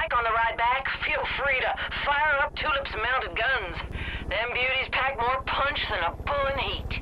bike on the ride back, feel free to fire up Tulip's mounted guns. Them beauties pack more punch than a bull in heat.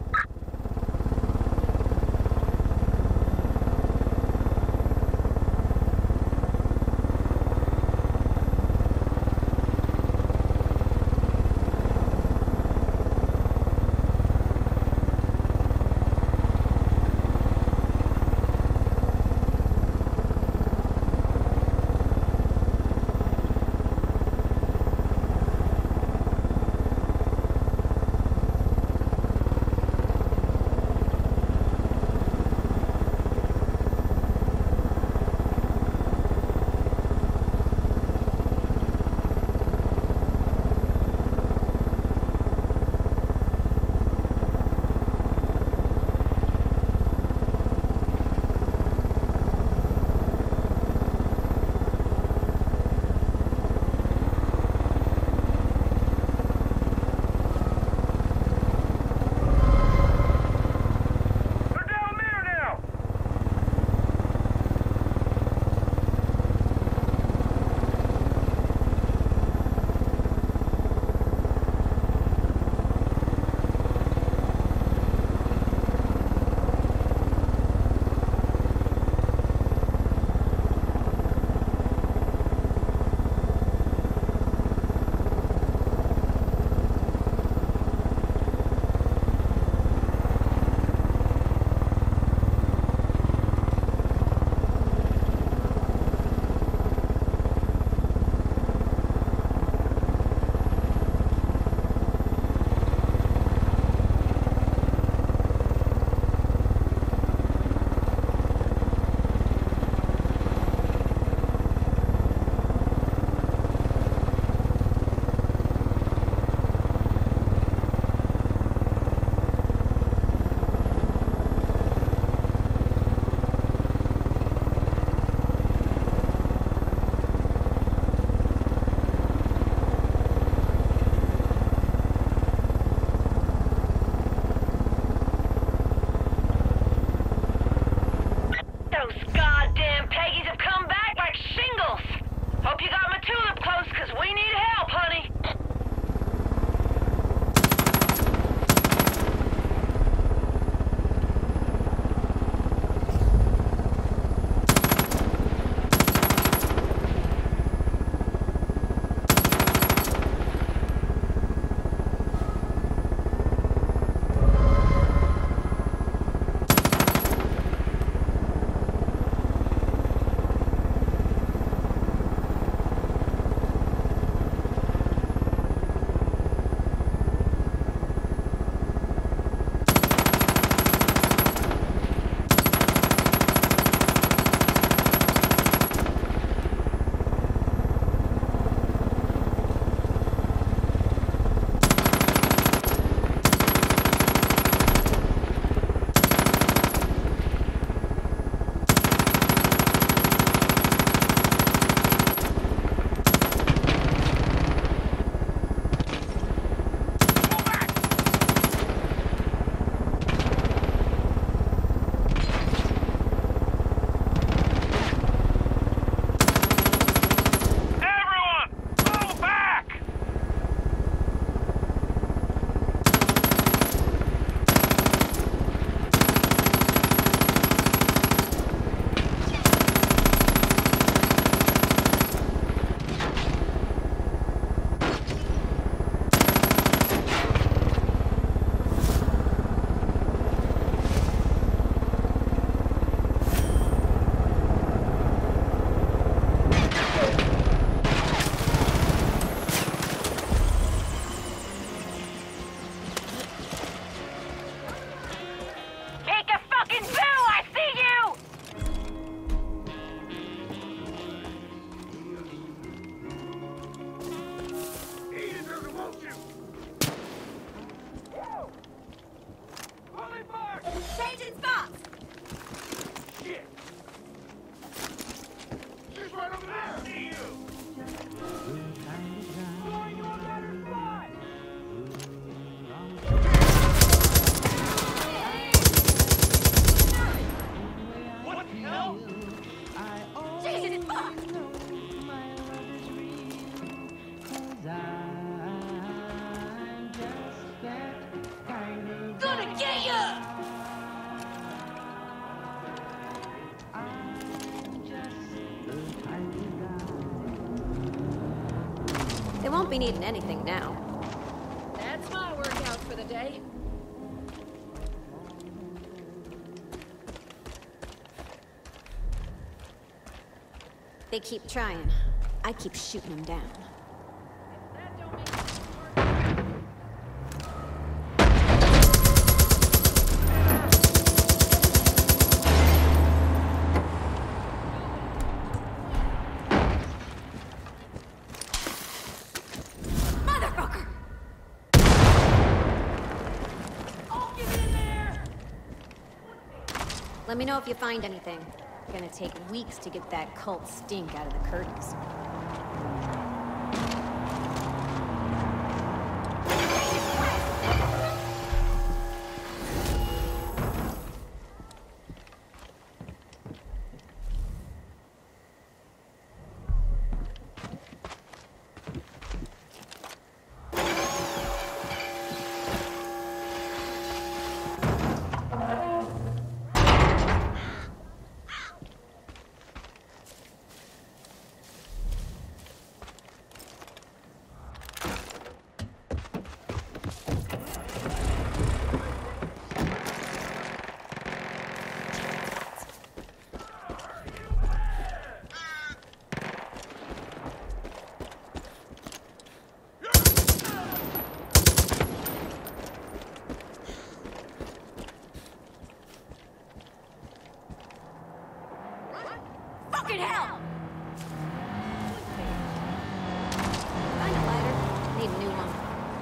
They won't be needing anything now. That's my workout for the day. They keep trying. I keep shooting them down. That don't mean Motherfucker! oh, get in there! Let me know if you find anything. Gonna take weeks to get that cult stink out of the curtains. Fucking hell! Find a lighter. Need a new one.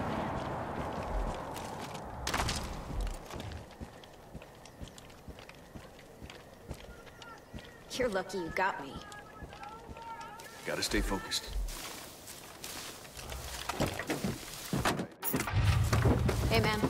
You're lucky you got me. Gotta stay focused. Hey, man.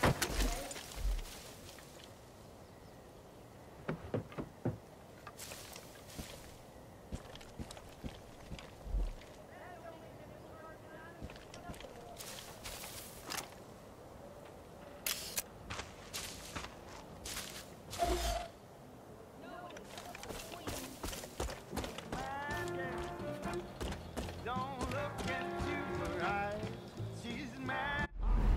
Don't look into her eyes. She's mad.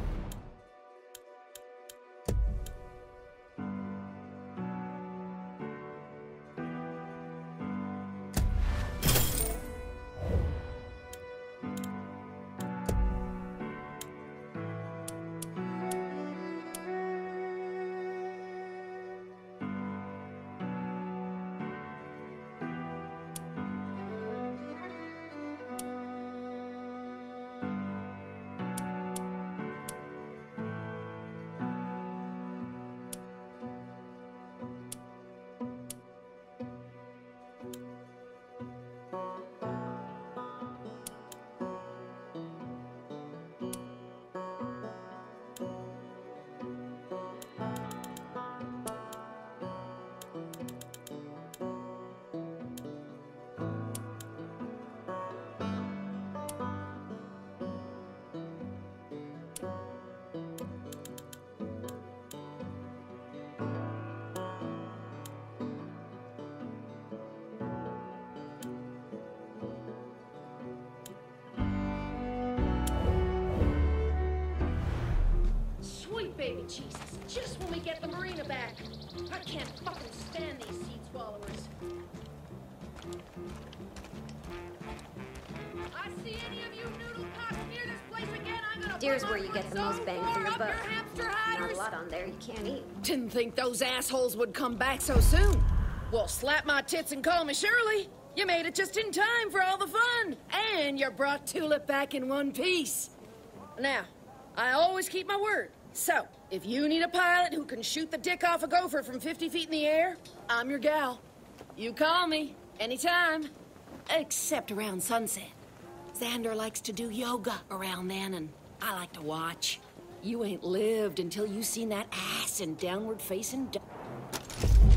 Sweet baby Jesus, just when we get the marina back. I can't fucking stand these seed swallowers. I see any of you noodle cocks near this place again, I'm gonna Deer's put where my you get the foot most so bang far for your up buck. hamster Not a hiders. lot on there you can't eat. Didn't think those assholes would come back so soon. Well, slap my tits and call me Shirley. You made it just in time for all the fun. And you brought Tulip back in one piece. Now, I always keep my word. So, if you need a pilot who can shoot the dick off a gopher from 50 feet in the air, I'm your gal. You call me, anytime. Except around sunset. Xander likes to do yoga around then, and I like to watch. You ain't lived until you seen that ass in downward facing...